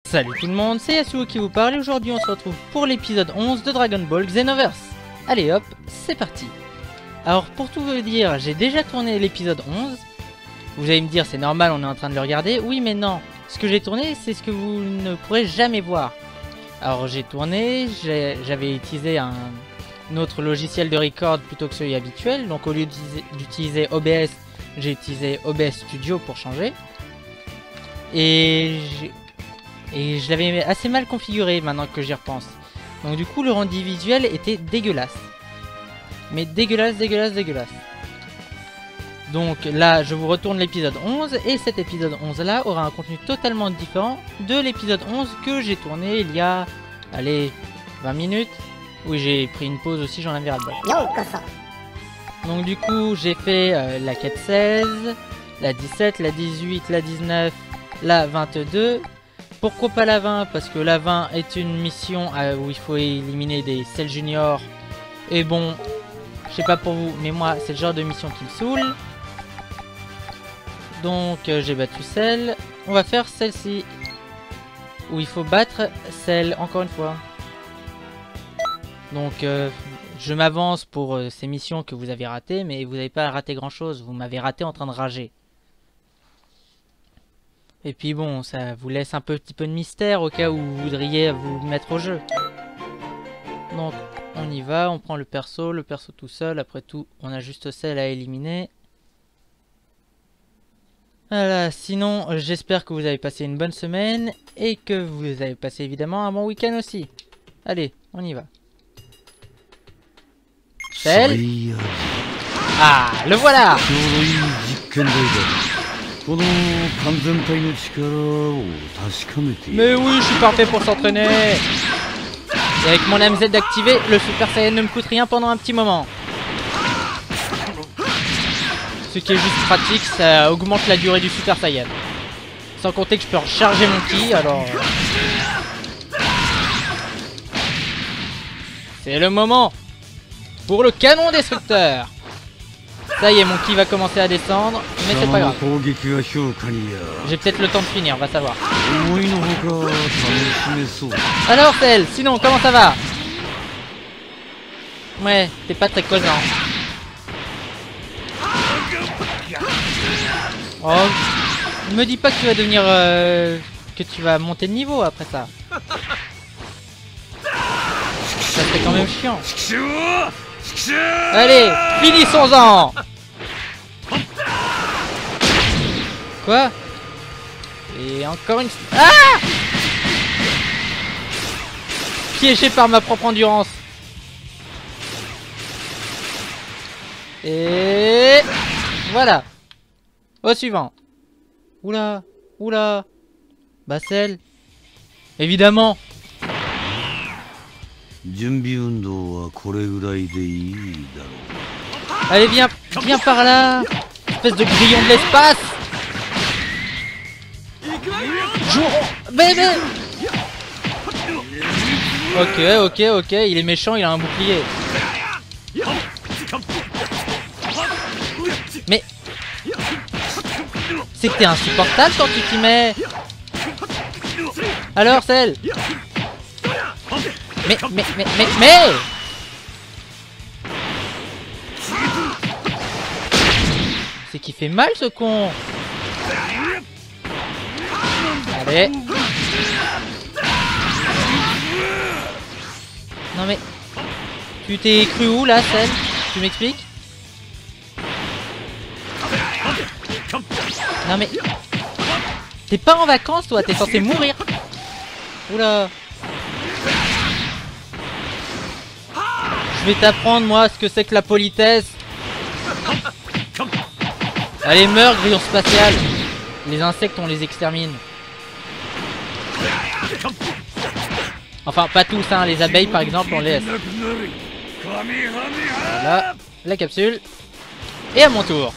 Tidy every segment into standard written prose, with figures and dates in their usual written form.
Salut tout le monde, c'est Yasuo qui vous parle et aujourd'hui on se retrouve pour l'épisode 11 de Dragon Ball Xenoverse. Allez hop, c'est parti. Alors pour tout vous dire, j'ai déjà tourné l'épisode 11. Vous allez me dire c'est normal, on est en train de le regarder. Oui mais non, ce que j'ai tourné c'est ce que vous ne pourrez jamais voir. Alors j'ai tourné, j'avais utilisé un autre logiciel de record plutôt que celui habituel. Donc au lieu d'utiliser OBS, j'ai utilisé OBS Studio pour changer. Et je l'avais assez mal configuré maintenant que j'y repense. Donc du coup le rendu visuel était dégueulasse. Mais dégueulasse. Donc là je vous retourne l'épisode 11. Et cet épisode 11 là aura un contenu totalement différent de l'épisode 11 que j'ai tourné il y a... Allez, 20 minutes. Oui, j'ai pris une pause aussi, j'en avais ras-le-bol. Donc du coup j'ai fait la quête 16, la 17, la 18, la 19, la 22. Pourquoi pas la 20? Parce que la 20 est une mission où il faut éliminer des Cell Junior. Et bon, je sais pas pour vous, mais moi c'est le genre de mission qui me saoule. Donc j'ai battu Cell. On va faire celle-ci, où il faut battre Cell encore une fois. Donc je m'avance pour ces missions que vous avez ratées, mais vous n'avez pas raté grand chose. Vous m'avez raté en train de rager. Et puis bon, ça vous laisse un petit peu de mystère au cas où vous voudriez vous mettre au jeu. Donc on y va, on prend le perso tout seul. Après tout, on a juste celle à éliminer. Voilà, sinon j'espère que vous avez passé une bonne semaine et que vous avez passé évidemment un bon week-end aussi. Allez, on y va. Cell. Ah, le voilà. Mais oui, je suis parfait pour s'entraîner. Et avec mon MZ activé, le Super Saiyan ne me coûte rien pendant un petit moment. Ce qui est juste pratique, ça augmente la durée du Super Saiyan. Sans compter que je peux recharger mon ki, alors... C'est le moment pour le canon destructeur. Ça y est, mon ki va commencer à descendre, mais c'est pas grave. J'ai peut-être le temps de finir, on va savoir. Alors Cell, sinon comment ça va? Ouais, t'es pas très causant. Oh, me dis pas que tu vas devenir... que tu vas monter de niveau après ça. Ça serait quand même chiant. Allez, finissons-en. Quoi? Et encore une... Ah! Piégé par ma propre endurance. Et... voilà. Au suivant. Oula. Oula. Bah Cell. Évidemment. Allez, viens par là. Espèce de grillon de l'espace. Bébé. Ok, il est méchant, il a un bouclier. Mais... c'est que t'es insupportable quand tu t'y mets. Alors Cell. Mais c'est qu'il fait mal ce con. Allez. Non mais... tu t'es cru où là Cell? Tu m'expliques? Non mais... t'es pas en vacances toi, t'es censé mourir. Oula. Je vais t'apprendre moi ce que c'est que la politesse. Allez, meurs, grillon spatial. Les insectes on les extermine. Enfin pas tous hein, les abeilles par exemple on les laisse. Voilà, la capsule. Et à mon tour.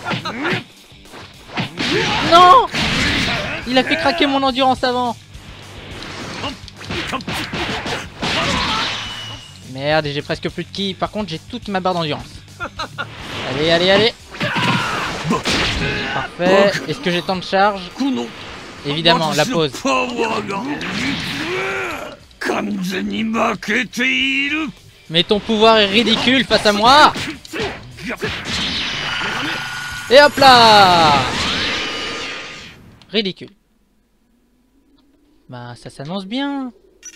Non! Il a fait craquer mon endurance avant. Merde, j'ai presque plus de ki. Par contre, j'ai toute ma barre d'endurance. Allez. Parfait. Est-ce que j'ai tant de charge? Évidemment, la pause. Mais ton pouvoir est ridicule face à moi. Et hop là. Ridicule. Bah ça s'annonce bien.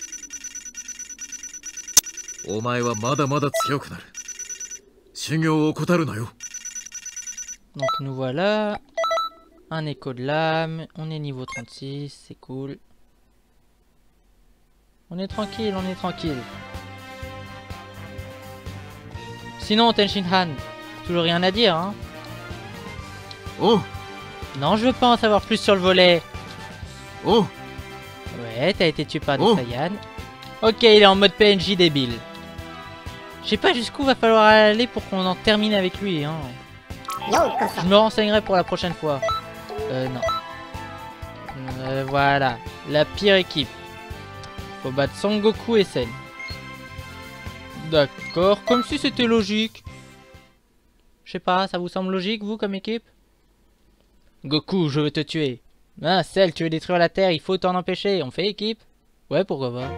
Donc nous voilà. Un écho de l'âme. On est niveau 36, c'est cool. On est tranquille, on est tranquille. Sinon, Tenshinhan, toujours rien à dire, hein? Oh! Non, je veux pas en savoir plus sur le volet. Oh! Ouais, t'as été tué par des Oh. Saiyans. Ok, il est en mode PNJ débile. Je sais pas jusqu'où va falloir aller pour qu'on en termine avec lui, hein. Je me renseignerai pour la prochaine fois. Non. Voilà, la pire équipe. Faut battre Son Goku et Cell. D'accord, comme si c'était logique. Je sais pas, ça vous semble logique, vous, comme équipe? Goku, je veux te tuer. Ah, Cell, tu veux détruire la Terre, il faut t'en empêcher. On fait équipe? Ouais, pourquoi pas.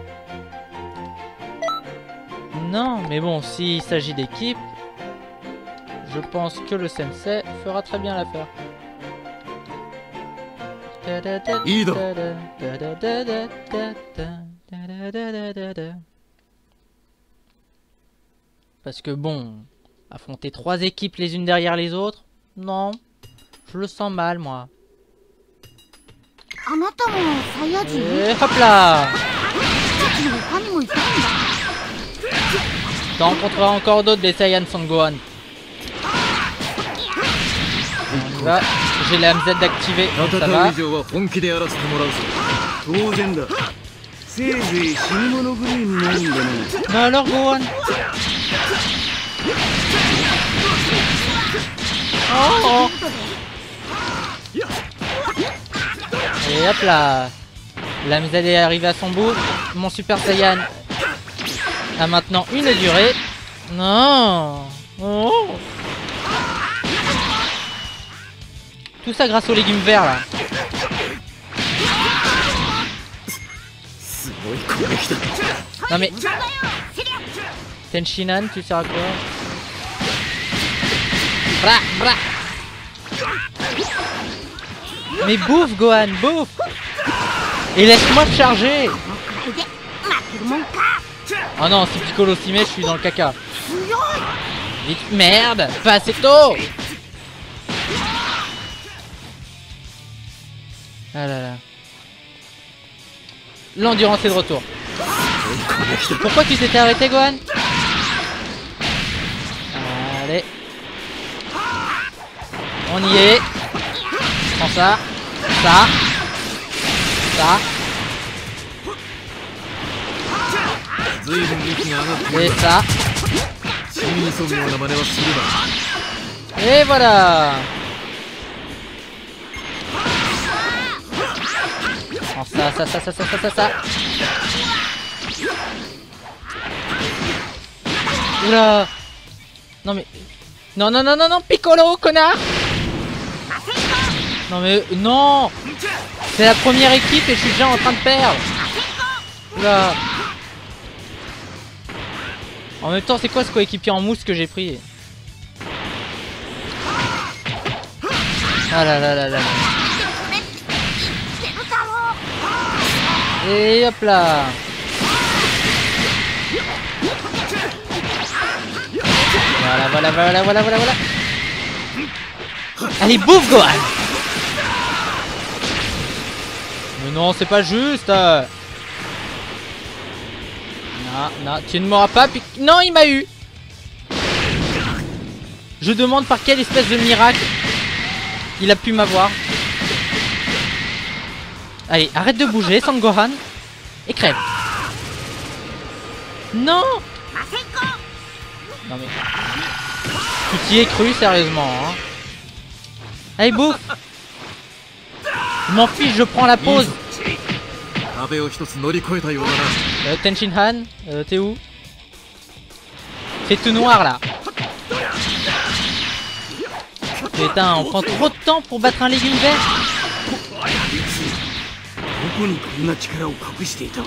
Non, mais bon, s'il s'agit d'équipe, je pense que le sensei fera très bien l'affaire. Ido. Parce que bon, affronter 3 équipes les unes derrière les autres, non, je le sens mal moi. Et hop là! T'en rencontreras encore d'autres des Saiyans Son Gohan. On y va, j'ai la MZ d'activer, ça va. Bah alors Gohan? Oh. Et hop là. La MZ est arrivée à son bout. Mon Super Saiyan a maintenant une durée. Non. Oh. Tout ça grâce aux légumes verts là. Non mais Tenshinhan, tu sers à quoi? Bra, bra. Mais bouffe Gohan, bouffe. Et laisse-moi te charger. Oh non, si Piccolo s'y met, je suis dans le caca. Vite, merde, pas assez tôt. Ah là là. L'endurance est de retour. Pourquoi tu t'étais arrêté, Gohan? Allez. On y est. Prends ça. Ça. Ça. Et ça. Et voilà. Prends ça, ça, ça, ça, ça, ça, ça, ça. Oula. Non mais... Non, non, non, non, non, Piccolo, connard. Non mais... Non. C'est la première équipe et je suis déjà en train de perdre. Oula. En même temps, c'est quoi ce coéquipier en mousse que j'ai pris? Ah là là là là. Et hop là. Voilà, voilà, voilà, voilà, voilà, voilà. Allez, bouffe, Gohan. Mais non, c'est pas juste. Non, non, tu ne m'auras pas. Non, il m'a eu. Je demande par quelle espèce de miracle il a pu m'avoir. Allez, arrête de bouger, Son Gohan. Et crève. Non. Non mais... Tu t'y es cru, sérieusement, hein. Allez, bouffe. Je m'en fiche, je prends la pause. Tenshinhan, t'es où? C'est tout noir, là. Putain, on prend trop de temps pour battre un légume vert. こにこんな力を隠していたわ。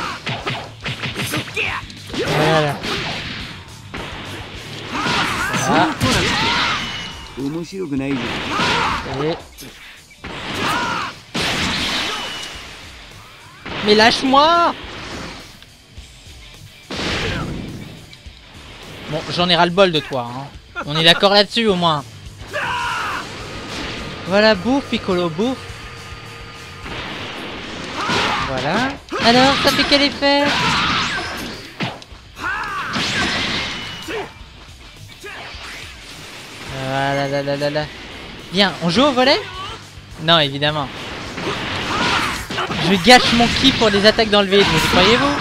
Voilà. そうこなくて面白くないじゃん。 Et... Mais lâche-moi! Bon, j'en ai ras-le-bol de toi, hein. On est d'accord là-dessus au moins. Voilà, bouffe, Piccolo, bouffe. Voilà. Alors, ça fait quel effet? Voilà, là, là, là, là. Bien, on joue au volet? Non, évidemment. Je gâche mon ki pour des attaques dans le vide, vous y croyez-vous?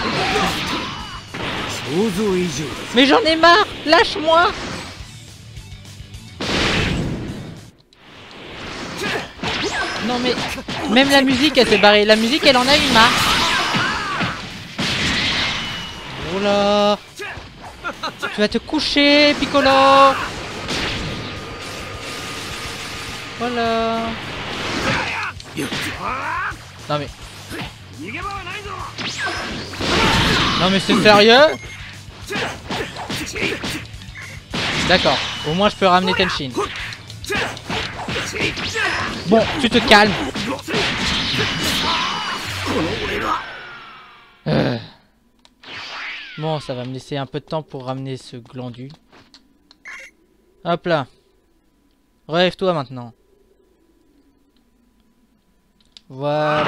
Mais j'en ai marre! Lâche-moi! Non mais... Même la musique elle s'est barrée. La musique elle en a eu marre. Oh là! Tu vas te coucher, Piccolo! Voilà! Non mais... Non mais c'est sérieux? D'accord, au moins je peux ramener Tenshin. Bon, tu te calmes. Bon, ça va me laisser un peu de temps pour ramener ce glandu. Hop là. Relève-toi maintenant. Voilà.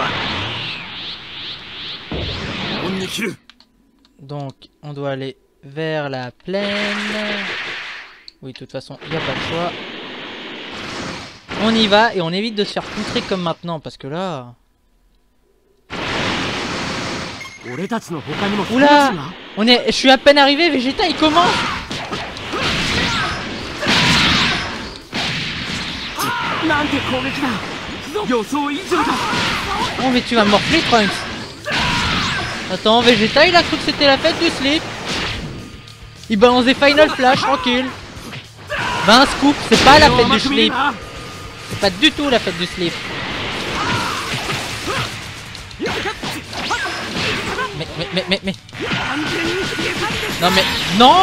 Donc, on doit aller vers la plaine. Oui, de toute façon, il n'y a pas de choix. On y va et on évite de se faire contrer comme maintenant, parce que là... Oula! Je suis à peine arrivé, Vegeta, il commence! Oh, mais tu vas morfler, Trunks! Attends, Vegeta, il a cru que c'était la fête du slip! Il balance des Final Flash, tranquille! Ben, un scoop, c'est pas la fête du slip! C'est pas du tout la fête du slip! Mais... Non mais... Non!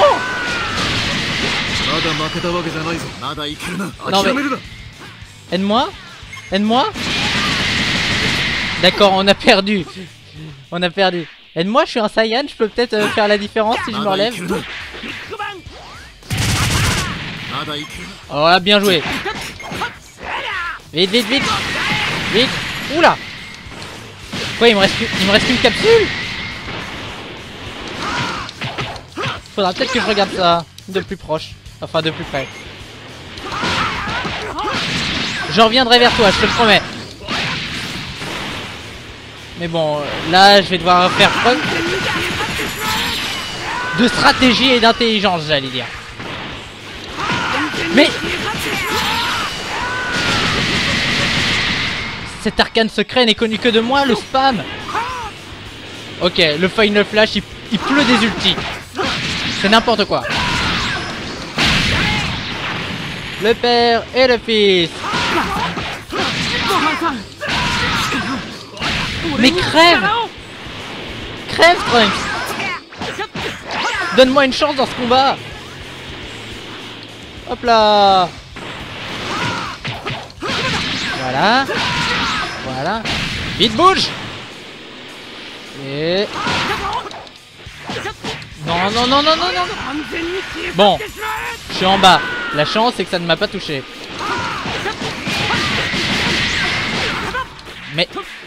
Non mais... Aide-moi? Aide-moi? D'accord, on a perdu. On a perdu. Aide-moi, je suis un Saiyan, je peux peut-être faire la différence si je me relève. Oh là, bien joué. Vite, vite, vite. Vite. Oula. Quoi, il me reste qu'une capsule? Faudra peut-être que je regarde ça de plus proche. Enfin, de plus près. Je reviendrai vers toi, je te le promets. Mais bon, là, je vais devoir faire preuve de stratégie et d'intelligence, j'allais dire. Mais... cet arcane secret n'est connu que de moi, le spam. Ok, le Final Flash, il pleut des ultis. C'est n'importe quoi. Le père et le fils. Mais crève! Crève, Trunks! Donne-moi une chance dans ce combat! Hop là! Voilà. Voilà. Vite, bouge! Et... non, non, non, non, non, non! Bon, je suis en bas. La chance, c'est que ça ne m'a pas touché. Mais...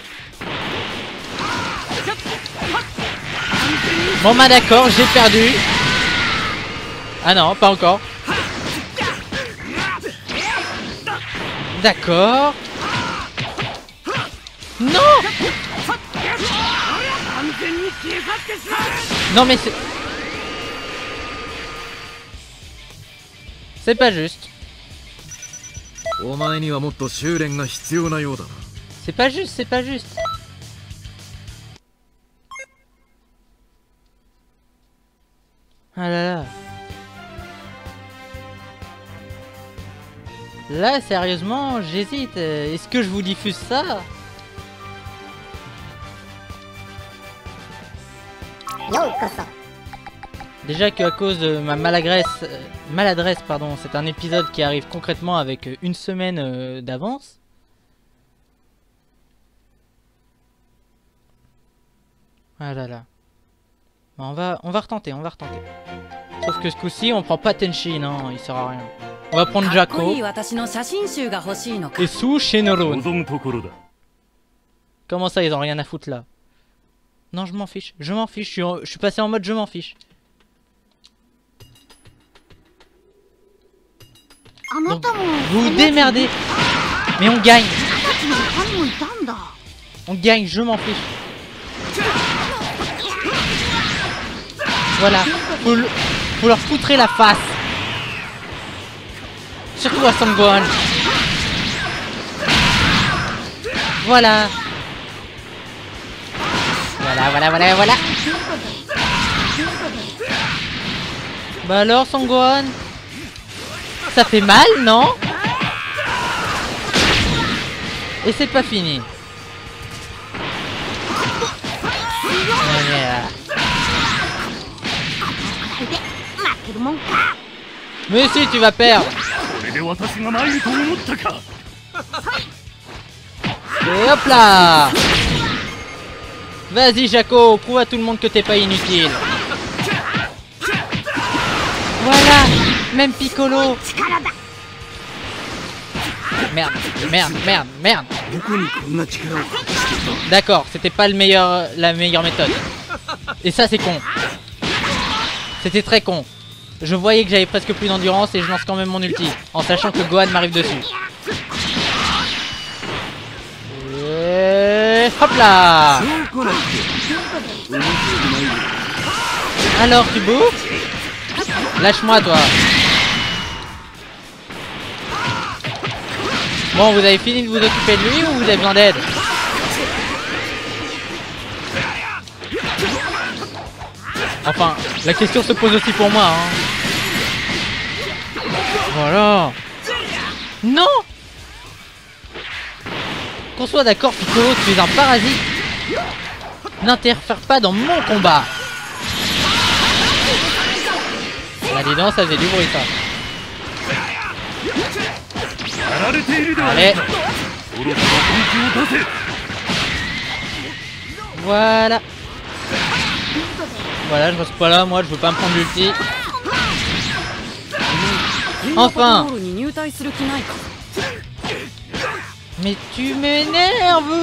bon bah d'accord, j'ai perdu. Ah non, pas encore. D'accord. Non. Non mais c'est... c'est pas juste. C'est pas juste, c'est pas juste. Ah là là. Là, sérieusement, j'hésite. Est-ce que je vous diffuse ça? Déjà qu'à cause de ma maladresse, pardon, c'est un épisode qui arrive concrètement avec une semaine d'avance. Ah là là. Bon, on va retenter. Sauf que ce coup-ci, on prend pas Tenchi, non, il sert à rien. On va prendre Jaco. Et Sou Shenron. Comment ça, ils ont rien à foutre là? Non, je m'en fiche. Je suis passé en mode je m'en fiche. Donc, vous vous démerdez. Mais on gagne. On gagne, je m'en fiche. Voilà. Faut leur foutre la face. Surtout à Sangohan. Voilà. Voilà. Bah alors, Sangohan, ça fait mal, non? Et c'est pas fini. Mais si, tu vas perdre. Et hop là. Vas-y Jaco, prouve à tout le monde que t'es pas inutile. Voilà, même Piccolo. Merde. D'accord, c'était pas la meilleure méthode. Et ça c'est con. C'était très con. Je voyais que j'avais presque plus d'endurance et je lance quand même mon ulti, en sachant que Gohan m'arrive dessus. Et hop là. Alors tu bouffes? Lâche-moi toi. Bon, vous avez fini de vous occuper de lui ou vous avez besoin d'aide? Enfin, la question se pose aussi pour moi, hein. Voilà. Non. Qu'on soit d'accord, Piccolo, tu es un parasite. N'interfère pas dans mon combat. Là, dis donc, ça faisait du bruit, ça. Allez. Voilà. Voilà, je reste pas là, moi, je veux pas me prendre l'ulti. Enfin. Mais tu m'énerves.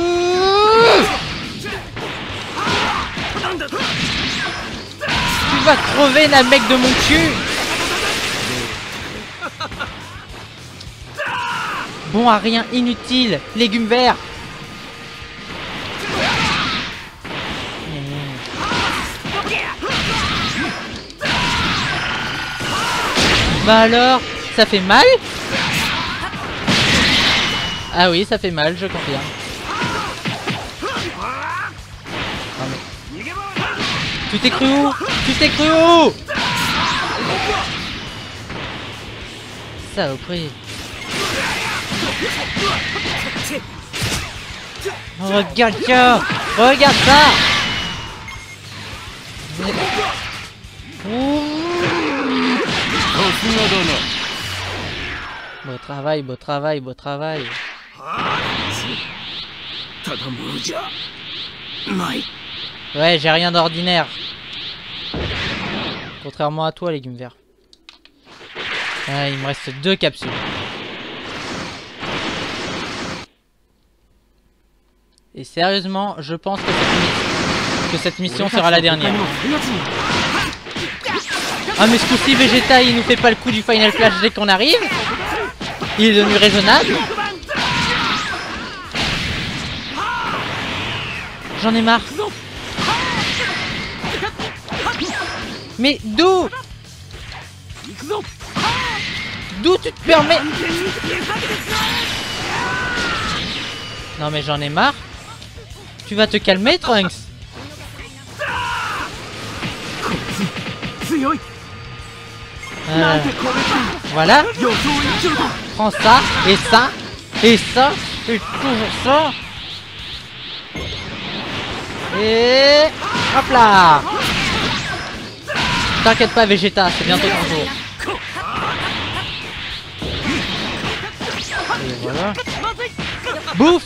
Tu vas crever la mec de mon cul. Bon à rien, inutile. Légumes verts. Bah alors, ça fait mal? Ah oui, ça fait mal, je confirme. Oh, mais... Tu t'es cru où? Saloperie. Regarde ça. Beau travail. Ouais, j'ai rien d'ordinaire. Contrairement à toi, légumes verts. Ouais, il me reste 2 capsules. Et sérieusement, je pense que cette mission sera la dernière. Ah mais ce coup-ci, Vegeta, il nous fait pas le coup du Final Flash dès qu'on arrive. Il est devenu raisonnable. J'en ai marre. Mais d'où tu te permets? Non mais j'en ai marre. Tu vas te calmer, Trunks. Voilà. Prends ça, et ça, et ça, et toujours ça. Et hop là. T'inquiète pas Vegeta, c'est bientôt ton tour. Et voilà. Bouffe.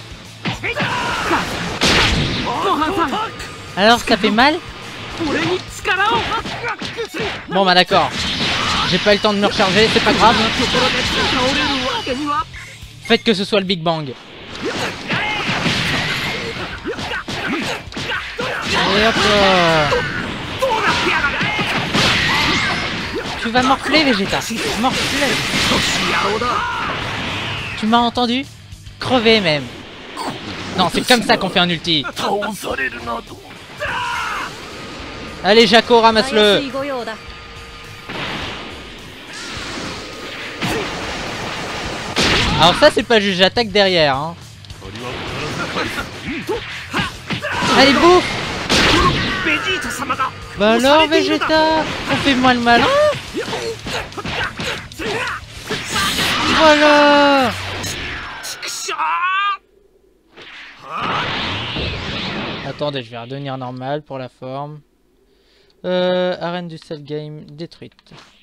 Alors ça fait mal? Bon bah d'accord. J'ai pas eu le temps de me recharger, c'est pas grave. Faites que ce soit le Big Bang. Et hop là. Tu vas morfler Vegeta. Morfler. Tu m'as entendu? Crever même. Non, c'est comme ça qu'on fait un ulti. Allez Jaco, ramasse-le. Alors ça c'est pas juste, j'attaque derrière hein. Allez bouffe. Bah alors Vegeta, on fait moins le malin. Voilà. Attendez, je vais redevenir normal pour la forme. Arène du Cell Game détruite.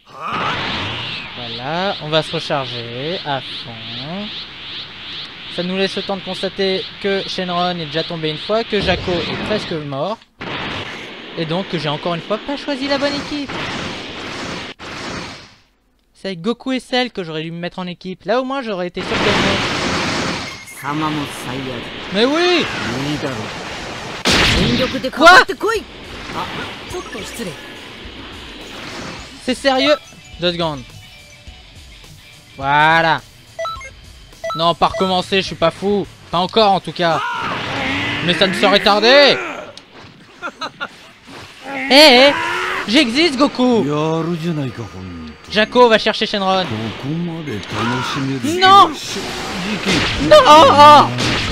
Voilà, on va se recharger à fond. Ça nous laisse le temps de constater que Shenron est déjà tombé une fois, que Jaco est presque mort. Et donc que j'ai encore une fois pas choisi la bonne équipe. C'est avec Goku et Cell que j'aurais dû me mettre en équipe. Là au moins j'aurais été sûr de gagner. Mais oui. Quoi? C'est sérieux? 2 secondes. Voilà. Non, pas recommencer, je suis pas fou. Pas encore en tout cas. Mais ça ne serait tardé. Hé, j'existe Goku. Jaco va chercher Shenron. Non. Non. Oh.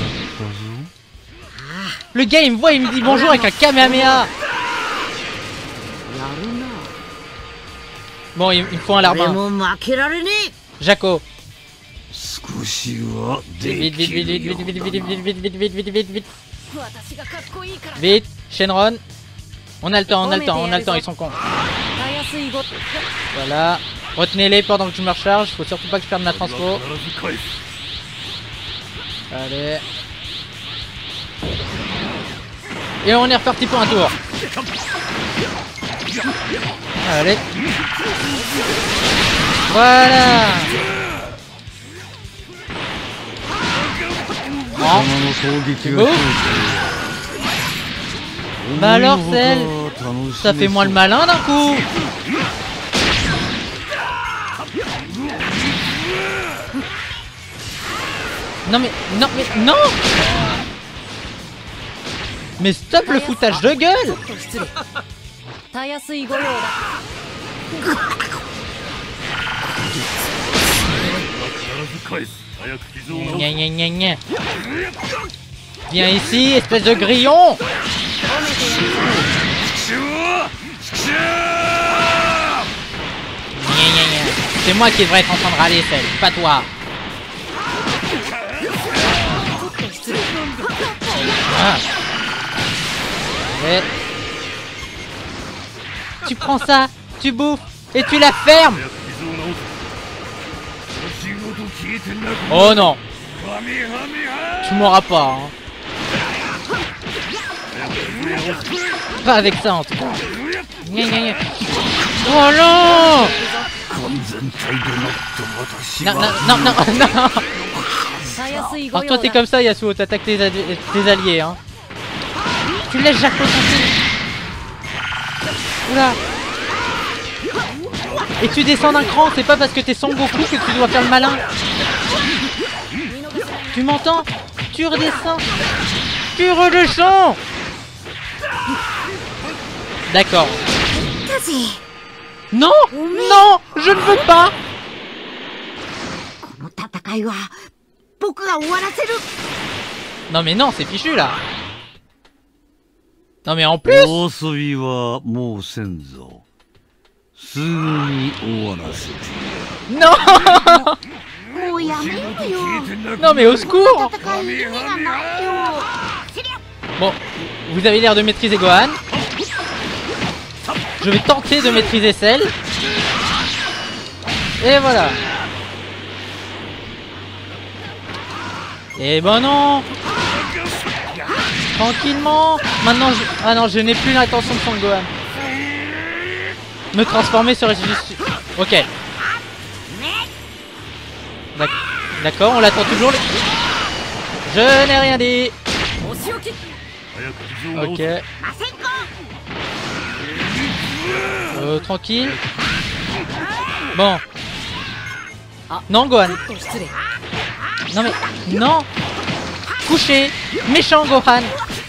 Le gars il me voit, il me dit bonjour avec un Kamehameha. Bon, il me faut un larbin. Jaco. Vite, vite, vite, vite, vite, vite, vite, vite, vite, vite, vite, vite, vite, vite. Vite, Shenron. On a le temps, on a le temps, on a le temps, ils sont cons. Voilà. Retenez-les pendant que je me recharge, faut surtout pas que je perde ma transfo. Allez. Et on est reparti pour un tour. Allez. Voilà. Bon. Beau. Bah alors Cell, ça fait moins le malin d'un coup. Non mais, non mais, non. Mais stop le foutage de gueule. Gna gna gna gna. Viens ici, espèce de grillon. C'est moi qui devrais être en train de râler, Cell, pas toi. Ah. Et... tu prends ça, tu bouffes et tu la fermes. Oh non. Tu m'auras pas hein. Pas avec ça en tout cas. Gna, gna, gna. Oh non. Non, non, non, non, non. Alors toi t'es comme ça Yasuo, t'attaques tes alliés hein. Tu laisses Jaco tranquille. Oula. Et tu descends d'un cran, c'est pas parce que t'es Son Goku que tu dois faire le malin. Tu m'entends? Tu redescends. Tu redescends. D'accord. Non. Non. Je ne veux pas. Non mais non, c'est fichu là. Non mais en plus. Non. Non mais au secours. Bon, vous avez l'air de maîtriser Gohan. Je vais tenter de maîtriser celle. Et voilà. Et ben non. Tranquillement. Maintenant je... Ah non, je n'ai plus l'intention de Son Gohan. Me transformer serait juste... Ok. D'accord, on l'attend toujours. Je n'ai rien dit. Ok. Tranquille. Bon. Non, Gohan. Non mais... Non. Couché. Méchant Gohan.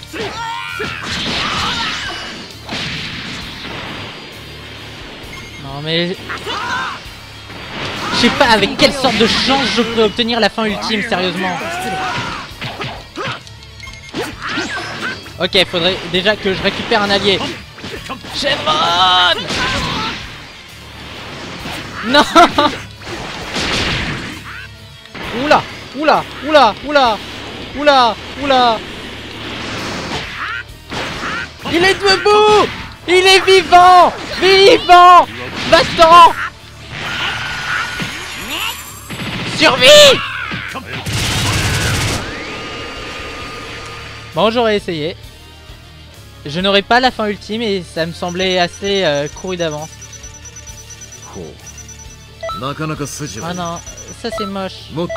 Non mais... Je sais pas avec quelle sorte de chance je peux obtenir la fin ultime, sérieusement. Ok, faudrait déjà que je récupère un allié. Shenron! Non! Oula! Oula! Oula! Oula! Oula! Oula! Il est debout! Il est vivant! Vivant! Va-t'en! Survie! Bon, j'aurais essayé. Je n'aurais pas la fin ultime et ça me semblait assez couru d'avance. Ah non, ça c'est moche.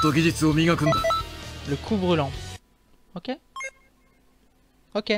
Le coup brûlant. Ok. Ok.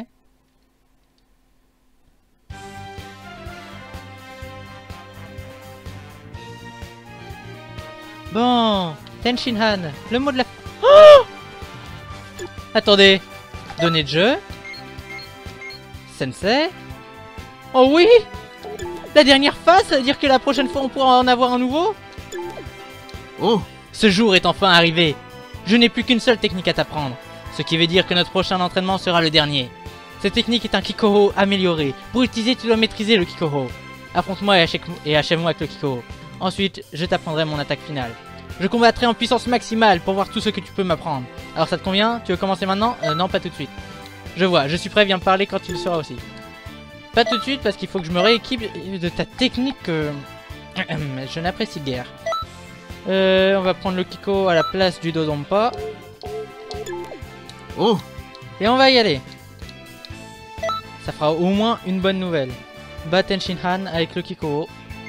Bon, Tenshinhan, le mot de la... Oh! Attendez, données de jeu. Sensei. Oh oui! La dernière phase, ça veut dire que la prochaine fois on pourra en avoir un nouveau? Oh! Ce jour est enfin arrivé. Je n'ai plus qu'une seule technique à t'apprendre. Ce qui veut dire que notre prochain entraînement sera le dernier. Cette technique est un Kikoho amélioré. Pour l'utiliser, tu dois maîtriser le Kikoho. Affronte-moi et achève-moi avec le Kikoho. Ensuite, je t'apprendrai mon attaque finale. Je combattrai en puissance maximale pour voir tout ce que tu peux m'apprendre. Alors ça te convient? Tu veux commencer maintenant? Non, pas tout de suite. Je vois, je suis prêt, viens me parler quand tu le seras aussi. Pas tout de suite parce qu'il faut que je me rééquipe de ta technique que... je n'apprécie guère. On va prendre le Kiko à la place du Dodonpa. Oh! Et on va y aller. Ça fera au moins une bonne nouvelle. Bat Tenshinhan avec le Kiko.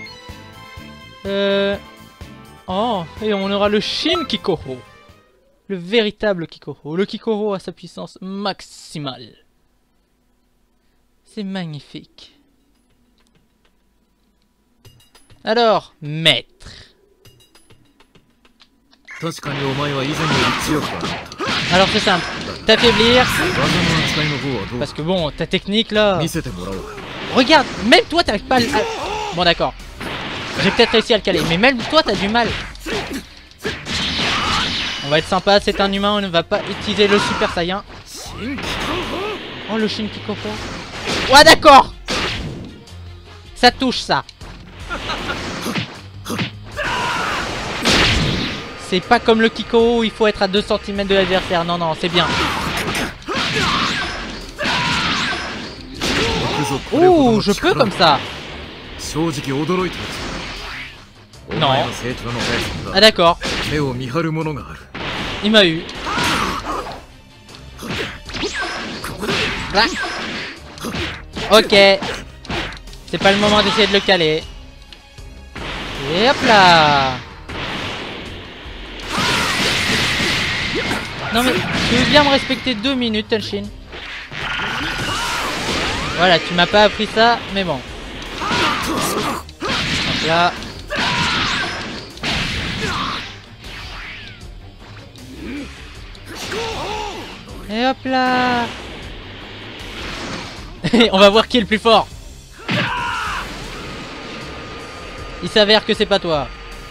Oh, et on aura le Shin Kikoho. Le véritable Kikoho. Le Kikoho à sa puissance maximale. C'est magnifique. Alors, maître. Alors c'est simple. T'affaiblir. Parce que bon, ta technique là... Regarde, même toi t'arrives pas à... Bon d'accord. J'ai peut-être réussi à le caler, mais même toi t'as du mal. On va être sympa, c'est un humain, on ne va pas utiliser le Super Saiyan. Oh le Shin Kikoho. Ouais d'accord. Ça touche ça. C'est pas comme le Kikoho où il faut être à 2 cm de l'adversaire. Non non, c'est bien. Ouh, je peux comme ça. Non. Ah d'accord. Il m'a eu. Ah. Ok. C'est pas le moment d'essayer de le caler. Et hop là. Non mais tu veux bien me respecter 2 minutes, Tenshin? Voilà, tu m'as pas appris ça, mais bon. Donc là. Et hop là. On va voir qui est le plus fort. Il s'avère que c'est pas toi.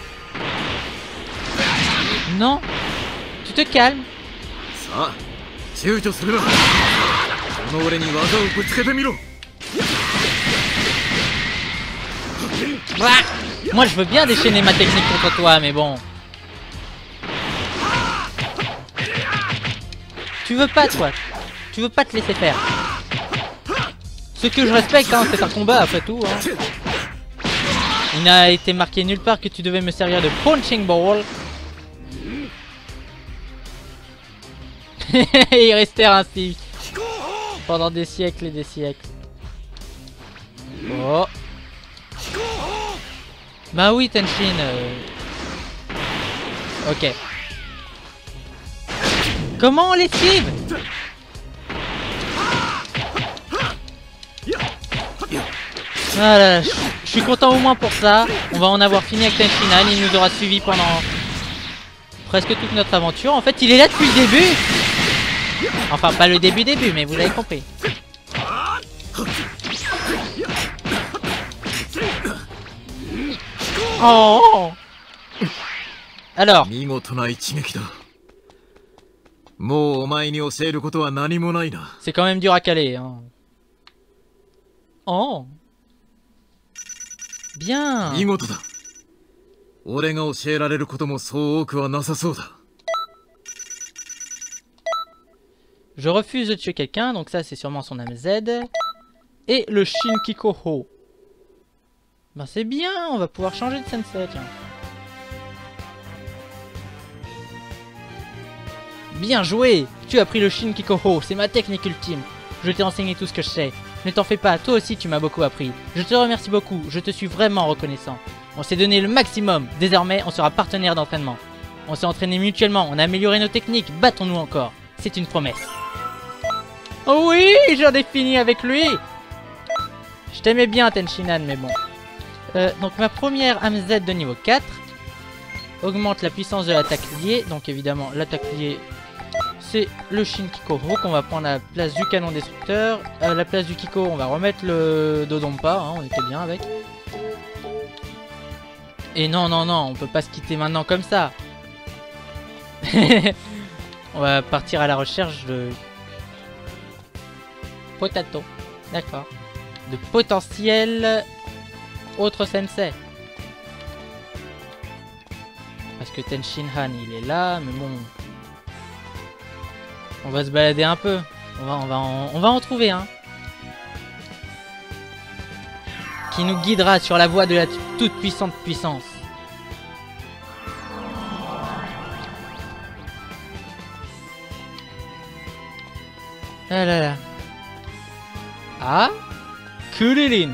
Non. Tu te calmes. Moi je veux bien déchaîner ma technique contre toi, mais bon. Tu veux pas toi. Tu veux pas te laisser faire. Ce que je respecte, hein, c'est un combat après tout. Hein. Il n'a été marqué nulle part que tu devais me servir de punching ball. Il restait ainsi pendant des siècles et des siècles. Oh. Bah oui, Tenshin. Ok. Comment on l'esquive? Voilà, je suis content au moins pour ça. On va en avoir fini avec Tenshinhan. Il nous aura suivi pendant presque toute notre aventure. En fait, il est là depuis le début. Enfin, pas le début, mais vous l'avez compris. Oh! Alors. C'est quand même dur à caler. Hein. Oh! Bien! Je refuse de tuer quelqu'un, donc ça c'est sûrement son âme Z. Et le Shinkikoho. Ben c'est bien, on va pouvoir changer de sensei, tiens. Bien joué! Tu as pris le Shinkikoho, c'est ma technique ultime. Je t'ai enseigné tout ce que je sais. Ne t'en fais pas, toi aussi tu m'as beaucoup appris. Je te remercie beaucoup, je te suis vraiment reconnaissant. On s'est donné le maximum, désormais on sera partenaires d'entraînement. On s'est entraînés mutuellement, on a amélioré nos techniques, battons-nous encore. C'est une promesse. Oh oui, j'en ai fini avec lui. Je t'aimais bien Tenshinhan, mais bon. Donc ma première âme Z de niveau 4 augmente la puissance de l'attaque liée. Donc évidemment l'attaque liée c'est le Shinkikoho qu'on va prendre à la place du canon destructeur. À la place du Kiko on va remettre le Dodonpa, hein, on était bien avec. Et non, on peut pas se quitter maintenant comme ça. On va partir à la recherche de... Potato, d'accord. De potentiel autre sensei. Parce que Tenshinhan il est là, mais bon... On va se balader un peu. On va en trouver un. Qui nous guidera sur la voie de la toute puissante puissance. Ah là là. Ah, Kulilin.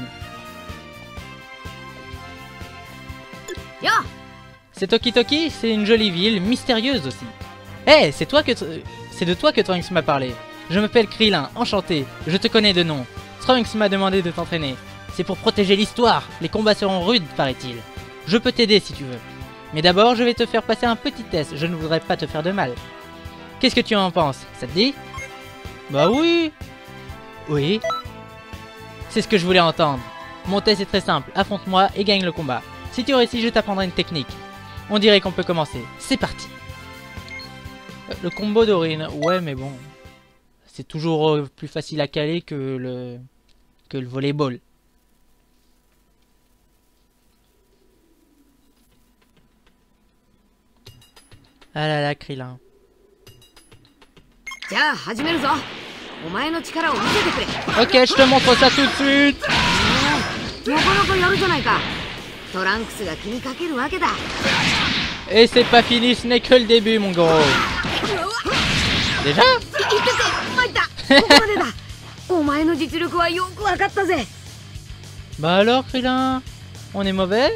C'est Tokitoki, c'est une jolie ville, mystérieuse aussi. Eh, hey, c'est de toi que Trunks m'a parlé. Je m'appelle Krillin, enchanté. Je te connais de nom. Trunks m'a demandé de t'entraîner. C'est pour protéger l'histoire. Les combats seront rudes, paraît-il. Je peux t'aider si tu veux. Mais d'abord, je vais te faire passer un petit test. Je ne voudrais pas te faire de mal. Qu'est-ce que tu en penses? Ça te dit? Bah oui. Oui. C'est ce que je voulais entendre. Mon test est très simple. Affronte-moi et gagne le combat. Si tu réussis, je t'apprendrai une technique. On dirait qu'on peut commencer. C'est parti. Le combo d'Orin. Ouais, mais bon. C'est toujours plus facile à caler que le volleyball. Ah là là, Krillin. Ok, je te montre ça tout de suite. Et c'est pas fini, ce n'est que le début, mon gros. Déjà? Bah alors, Krillin, on est mauvais?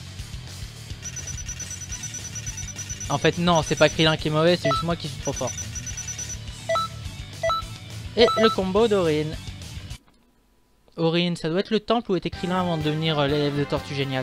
En fait, non, c'est pas Krillin qui est mauvais, c'est juste moi qui suis trop fort. Et le combo d'Orin. Orin, ça doit être le temple où était Krillin avant de devenir l'élève de Tortue Géniale.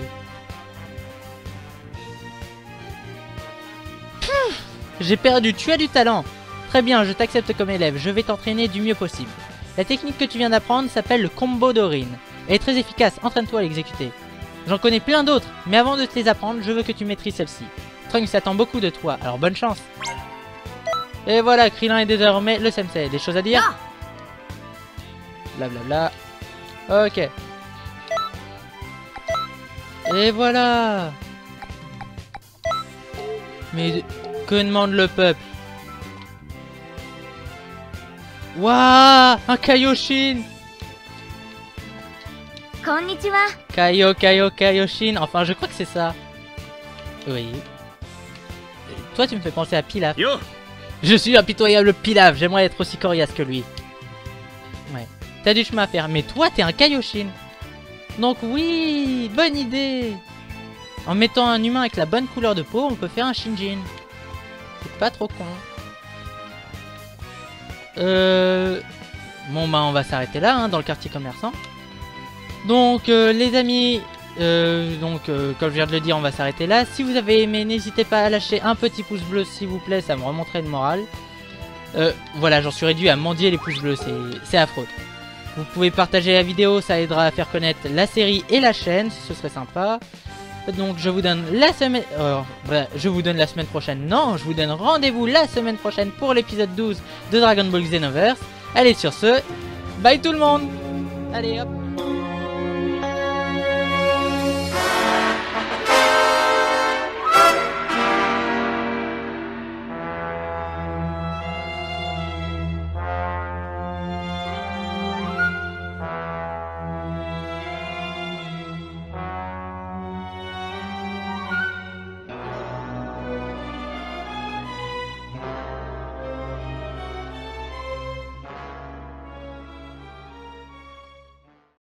J'ai perdu, tu as du talent. Très bien, je t'accepte comme élève, je vais t'entraîner du mieux possible. La technique que tu viens d'apprendre s'appelle le combo d'Orin. Elle est très efficace, entraîne-toi à l'exécuter. J'en connais plein d'autres, mais avant de te les apprendre, je veux que tu maîtrises celle-ci. Trunks attend beaucoup de toi, alors bonne chance. Et voilà, Krillin est désormais le sensei. Des choses à dire? Blablabla. Ok. Et voilà. Mais que demande le peuple? Waouh, un Kaioshin. Konnichiwa. Kaioshin, enfin je crois que c'est ça. Oui. Toi tu me fais penser à Pilaf. Yo. Je suis impitoyable Pilaf, j'aimerais être aussi coriace que lui. Ouais. T'as du chemin à faire, mais toi t'es un Kaioshin. Donc oui, bonne idée. En mettant un humain avec la bonne couleur de peau, on peut faire un Shinjin. C'est pas trop con. Bon bah on va s'arrêter là, hein, dans le quartier commerçant. Donc les amis, comme je viens de le dire, on va s'arrêter là. Si vous avez aimé, n'hésitez pas à lâcher un petit pouce bleu s'il vous plaît, ça me remonterait le moral. Voilà, j'en suis réduit à mendier les pouces bleus, c'est affreux. Vous pouvez partager la vidéo, ça aidera à faire connaître la série et la chaîne, ce serait sympa. Donc je vous donne la semaine... je vous donne la semaine prochaine. Non, je vous donne rendez-vous la semaine prochaine pour l'épisode 12 de Dragon Ball Xenoverse. Allez, sur ce, bye tout le monde. Allez, hop.